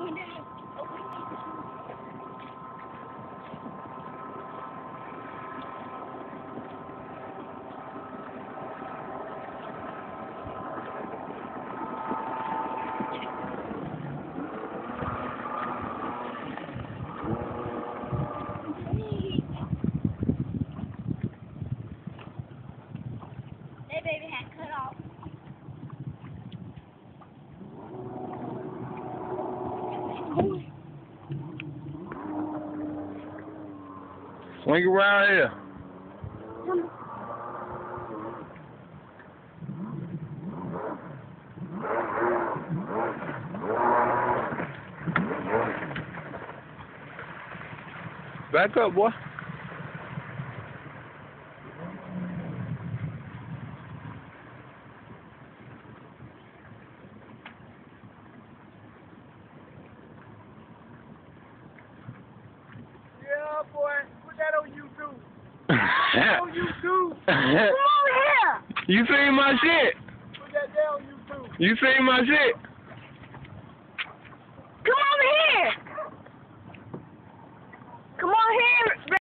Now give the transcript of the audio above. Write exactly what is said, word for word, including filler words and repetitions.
Baby hat cut off. Swing around here. Back up, boy. Yeah, boy. Put that on YouTube. Put that on YouTube. Come over here. You seen my shit? Put that down on YouTube. You seen my shit?